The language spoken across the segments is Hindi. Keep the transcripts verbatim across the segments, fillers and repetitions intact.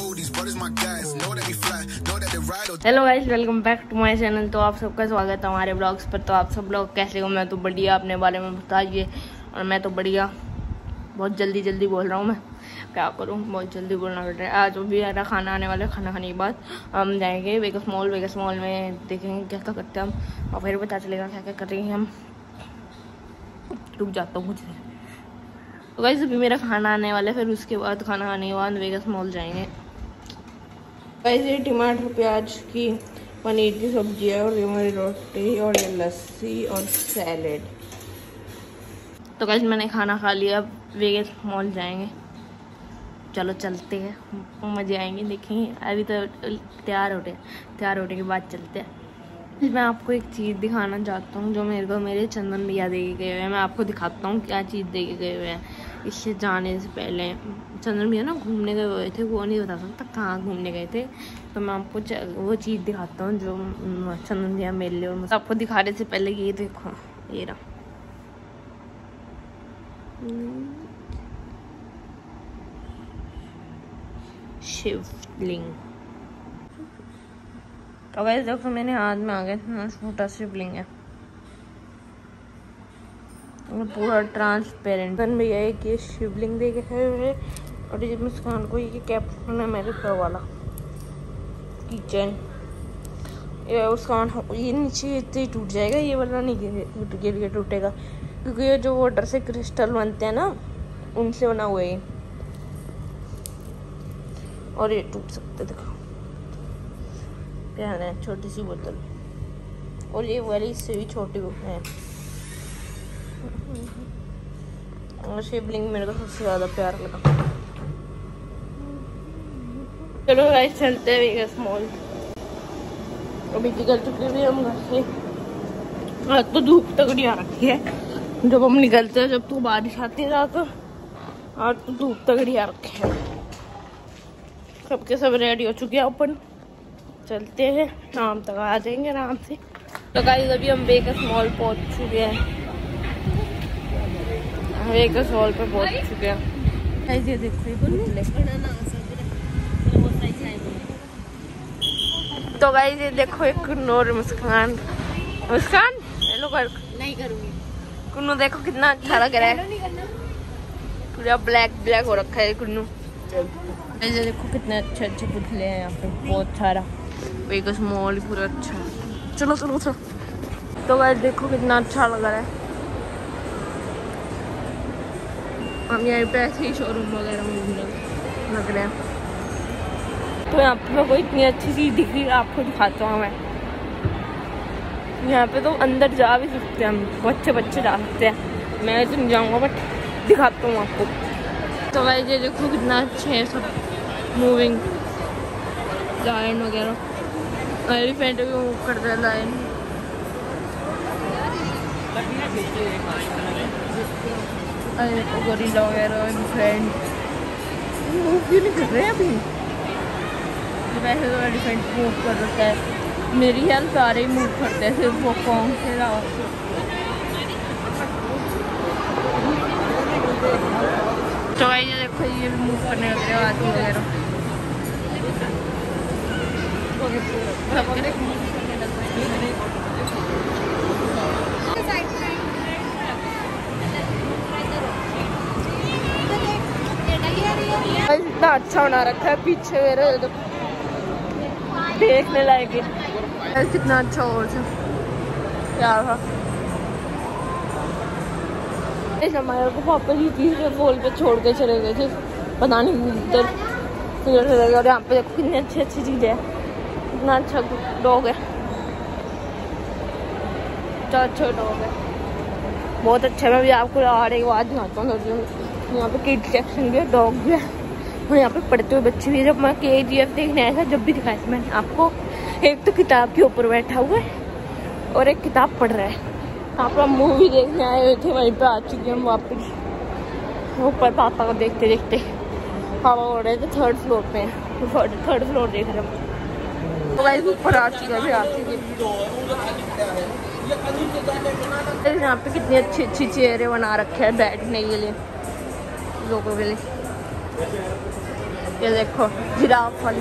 Hello guys, welcome back to my channel. तो आप सबका स्वागत है हमारे ब्लॉग्स पर। तो आप सब लोग कैसे हो? मैं तो बढ़िया, अपने बारे में बताइए। और मैं तो बढ़िया, बहुत जल्दी जल्दी बोल रहा हूँ। मैं क्या करूँ, बहुत जल्दी बोलना पड़ रहा है। आज भी मेरा खाना आने वाला है। खाना खाने के बाद हम जाएंगे वेगस मॉल। वेगस मॉल में देखेंगे क्या क्या करते हैं हम, और फिर पता चलेगा क्या क्या करेंगे हम। रुक जाता हूँ कुछ। तो गाइस अभी मेरा खाना आने वाला है, फिर उसके बाद खाना खाने के बाद वेगस मॉल जाएंगे। गाइस ये टमाटर प्याज की पनीर की सब्जी है, और ये हमारी रोटी, और ये लस्सी और सैलेड। तो गाइस मैंने खाना खा लिया, अब वेगस मॉल जाएंगे। चलो चलते हैं, मज़े आएंगे, देखेंगे। अभी तो तैयार होते तैयार होने के बाद चलते हैं। मैं आपको एक चीज़ दिखाना चाहता हूँ जो मेरे को मेरे चंदन भैया दे के गए हुए हैं। मैं आपको दिखाता हूँ क्या चीज़ दे के गए हुए हैं। इससे जाने से पहले चंदन भैया ना घूमने गए हुए थे, वो नहीं बता सकता कहाँ घूमने गए थे। तो मैं आपको वो चीज़ दिखाता हूँ जो चंदन भैया मेरे लिए। मतलब आपको दिखाने से पहले ये देखो, ये रहा शिवलिंग। तो गाइस देखो मेरे हाथ में आ गया छोटा शिवलिंग है, पूरा ट्रांसपेरेंट। भैया एक ये शिवलिंग देखे है, और ये मुस्कान को ये कैप्शन है मेरे पर वाला किचन। ये मुस्कान ये नीचे इतने ही टूट जाएगा, ये वाला नहीं टूट के लिए टूटेगा, क्योंकि ये जो वाटर से क्रिस्टल बनते हैं ना, उनसे बना हुआ है। और ये टूट सकते, देखो प्यार है, छोटी सी बोतल। और ये वाली इससे भी छोटी है। और शिवलिंग मेरे को सबसे ज्यादा प्यार लगा। चलो गाइस चलते हैं वेगस मॉल। अभी निकल चुके भी हम घर से। आज तो धूप तगड़ी आ रखी है। जब हम निकलते हैं, जब तो बारिश आती है रात, आज तो धूप तगड़ी आ रखी है। सबके सब रेडी हो चुके हैं, अपन चलते हैं, शाम तक आ जाएंगे आराम से। तो गाइस अभी हम वेगस मॉल पहुंच चुके हैं। वेगस मॉल पे पहुंच चुके हैं। गाइस ये देखो, तो गाइस ये देखो एक नूर मुस्कान मुस्कान हेलो कर नहीं करूंगी। कुन्नू देखो कितना अच्छा लग रहा है, पूरा ब्लैक ब्लैक हो रखा है कुन्नू। ऐसे देखो कितने अच्छे अच्छे पुतले हैं यहाँ पे, बहुत सारा। वेगस मॉल पूरा अच्छा। चलो चलो चलो। तो गाइस देखो कितना अच्छा लग रहा है। हम यहाँ पे ऐसे ही शोरूम वगैरह में लग रहे हैं। तो यहाँ पे मेरे को इतनी अच्छी चीज़ दिख रही है, आपको दिखाता हूँ मैं। यहाँ पे तो अंदर जा भी सकते हैं हम, बच्चे बच्चे जा सकते हैं। मैं तो नहीं जाऊँगा, बट दिखाता हूँ आपको। तो भाई ये देखो कितना अच्छे है सब, मूविंग लायन वगैरह। एलिफेंट भी मूव करता है, लायन। अरे गोरिल्ला वगैरह, एलिफेंट मूव क्यों नहीं कर रहे हैं अभी? वैसे तो एलिफेंट मूव कर रखा है, मेरी ख्याल सारे ही मूव करते हैं, सिर्फ वो कौन से रहा। तो भाई ये देखो, ये भी मूव करने लग रहे हैं आदमी वगैरह। इतना अच्छा बना रखा है पीछे मेरे, तो देखने लायक है। कितना अच्छा और प्यार था। हमारे को पापा जी तीसरे फ्लोर पे छोड़ के चले गए थे, पता नहीं इधर किधर चले गए। और यहाँ पे देखो कितनी अच्छी अच्छी चीजें है, कितना अच्छा डॉग है, अच्छा अच्छा डॉग है, बहुत अच्छा। मैं भी आपको आने के बाद दिखाता हूँ। यहाँ पे किड सेक्शन भी है, डॉग भी है, और यहाँ पे पढ़ते हुए बच्चे भी। जब मैं के जी एफ देखने आया था, जब भी दिखाया था मैंने आपको, एक तो किताब के ऊपर बैठा हुआ है और एक किताब पढ़ रहा है। यहाँ पर हम मूवी देखने आए हुए थे, वहीं पे आ चुके हम वापस ऊपर पापा को देखते देखते। पापा बोल रहे थे थर्ड फ्लोर पे हैं, थर्ड फ्लोर देख रहे हम। तो भाई ऊपर आ चुके हैं, आ चुके। यहाँ पे कितनी अच्छी अच्छी चेयरें बना रखे हैं बैठने के लिए, लोगों के लिए। ये देखो जिराफ वाली,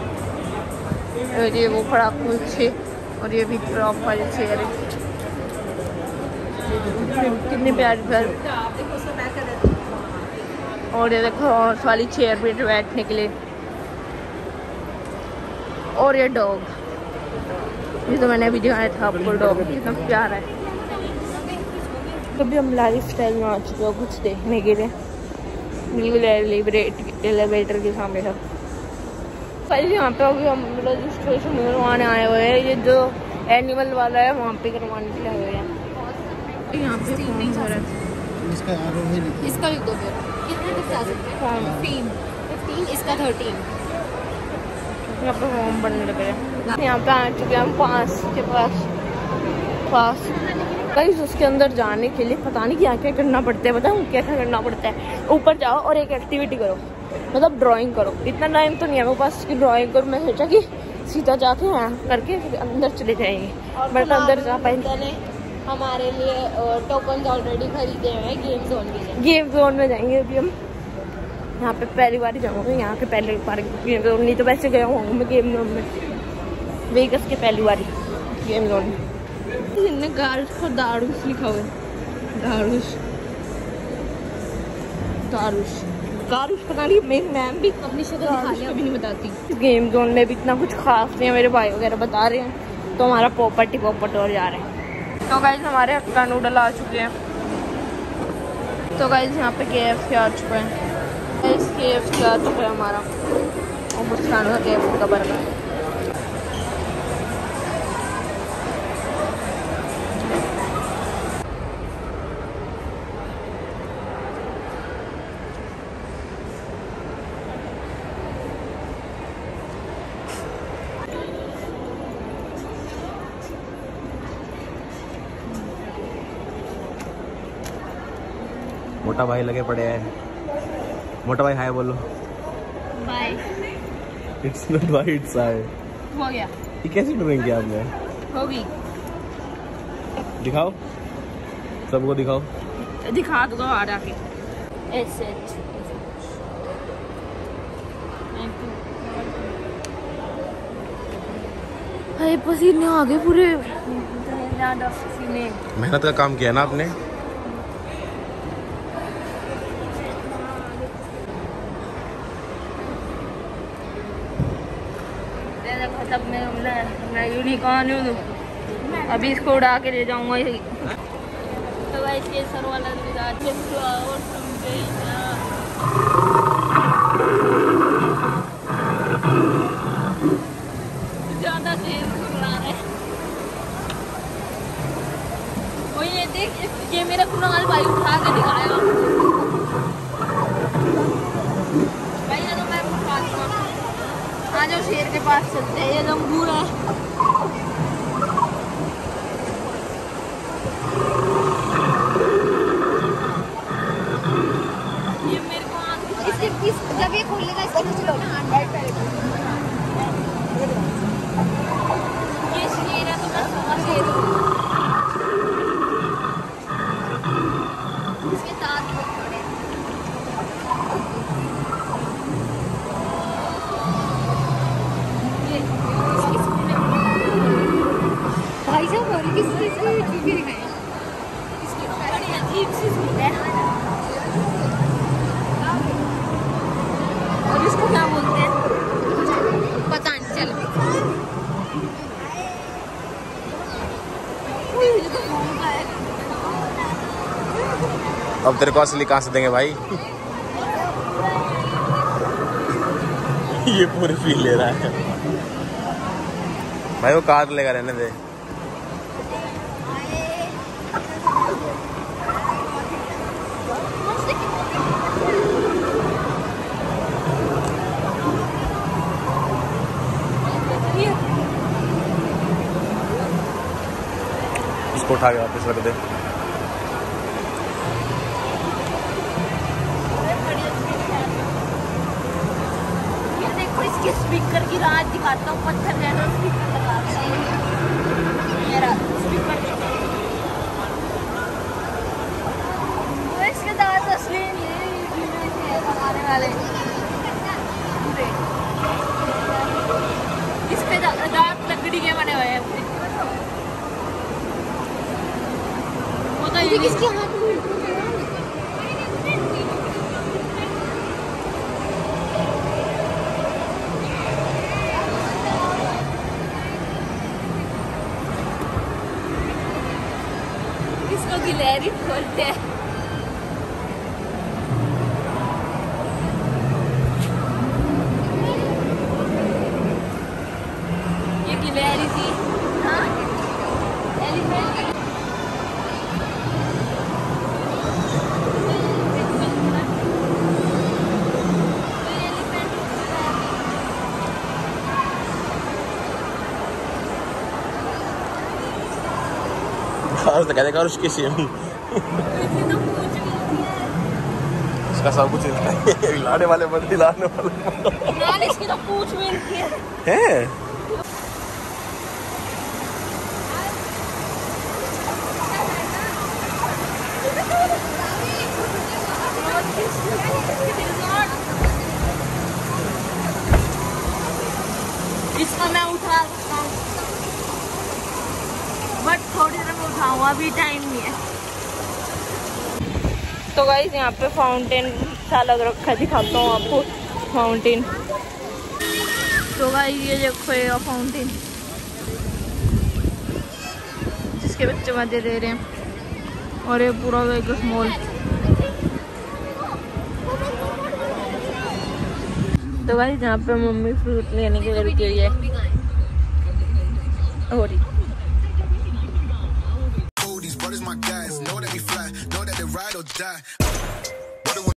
और ये वो खड़ा कुछ, और ये भी जिराफ वाली चेयर है, कितनी प्यारी प्यारी। और ये देखो हॉर्स वाली चेयर पे बैठने के लिए। और ये डॉग, ये तो मैंने अभी दिखाया था आपको, डॉग कितना प्यारा है। कभी हम लाइफ स्टाइल में आ चुके हो कुछ देखने के लिए, बिल्कुल एलिवेटर के सामने था। पहले यहाँ पे अभी हम रजिस्ट्रेशन करवाने आए हुए हैं, ये जो एनिमल वाला है वहाँ पे करवाने के लिए आए हुए हैं। यहाँ पे फॉर्म भरा है, इसका इसका लिख दो फिर, कितने तक जा सकते हैं? फॉर्म फिफ्टीन फिफ्टीन, इसका थर्टीन। यहाँ पे फॉर्म भरने लगे हैं। यहाँ पे आ चुके हैं हम पास के पास पास गाइस। उसके अंदर जाने के लिए पता नहीं क्या क्या करना पड़ता है, बताऊँ क्या क्या करना पड़ता है। ऊपर जाओ और एक एक्टिविटी करो, मतलब ड्राइंग करो। इतना टाइम तो नहीं है मेरे पास कि ड्राइंग करो। मैं सोचा कि सीधा जाके यहाँ करके अंदर चले जाएंगे, बट अंदर जा पाएंगे। हमारे लिए टोकन ऑलरेडी खरीदे हुए हैं गेम जोन के लिए। गेम जोन में जाएंगे अभी हम। यहाँ पे पहली बार ही जाऊँगा, यहाँ के पहले बार गेम जोन, नहीं तो वैसे गया हूँ मैं गेम जोन में, वेगस के पहली बार गेम जोन में। इनने गार्ड को दारूस लिखा हुआ है, दारूस दारूस दारूस पता नहीं। मेरी मैम भी अपनी शक्ल दिखा लिया, कभी नहीं बताती। इस गेम जोन में भी इतना कुछ खास नहीं है, मेरे भाई वगैरह बता रहे हैं। तो हमारा पॉपर्टी पॉपट और जा रहे हैं। तो गाइस हमारे हक्का नूडल आ चुके हैं। तो गाइस यहाँ पे के एफ सी आ चुका है, गाइस के एफ सी आ चुका है हमारा, और मुस्कान का के एफ सी का बर्गर। मोटा भाई लगे पड़े हैं। मोटा भाई हाय बोलो। बाय। इट्स नॉट भाई, इट्स हाय। हो गया। ये कैसी ड्राइंग किया आपने? होगी। दिखाओ, सबको दिखाओ। दिखा दो आ जाके। ऐसे अरे पसीने आ गए पूरे, ज़्यादा पसीने। मेहनत का काम किया ना आपने। तब मैं मैं यूनिकॉर्न हूँ, अभी इसको उड़ा के ले जाऊंगा। तो भाई इसके सर वाला और समझे ज़्यादा तेज उड़ा रहा है। वो ये देख, ये मेरा कुनाल भाई उठा के दिखाया भाई। ये तो मैं उठा दूँगा। आ जाओ शेर के पास चलते हैं, ये लंगूर है। ये मेरे को इसके किस जब ये खोलेगा इसके नीचे लो ना ये शेर है, तो मैं समझ शेर हूँ। इसके साथ बहुत बड़े भाई साहब, और किस तरह से चीज़ें दिखाएं, इसकी बड़ी अजीब सी स्मेल है। और इसको क्या बोलते हैं पता नहीं, चलो। ये तो फोन का है। अब तेरे को असली कहाँ से देंगे भाई? ये पूरी फील ले रहा है भाई, वो कार लेगा, रहने दे। इसको उठा के वापस रख दे। ये देखो इसके स्पीकर की रात दिखाता हूँ, पत्थर जैसा स्पीकर लगा मेरा स्पीकर। तो इसके दांत असली नहीं है, लगाने वाले। पे, इस पे दांत लकड़ी के बने हुए हैं। वो तो ये किसके हाथ में? इसको गिलहरी बोलते हैं। ये गिलहरी थी। हाँ एलिफेंट। तो कहते कर उसके सेम इसका सब कुछ हिलाने वाले बंद हिलाने वाले इसकी तो पूंछ मिलती है हैं। इसको मैं उठा सकता हूँ, बट थोड़ी देर में उठाऊंगा, अभी टाइम नहीं है। तो गाइस यहाँ पे फाउंटेन सा लग रखा है, दिखाता हूँ आपको फाउंटेन। तो गाइस ये देखो ये फाउंटेन जिसके बच्चे मजे ले रहे हैं, और ये पूरा वेगस मॉल। तो गाइस यहाँ पे मम्मी फ्रूट लेने के लिए रुकी हुई है। हो रही